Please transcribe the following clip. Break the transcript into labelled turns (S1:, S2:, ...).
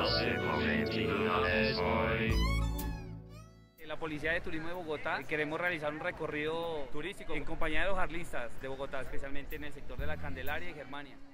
S1: La Policía de Turismo de Bogotá queremos realizar un recorrido turístico en compañía de los jarlistas de Bogotá, especialmente en el sector de la Candelaria y Germania.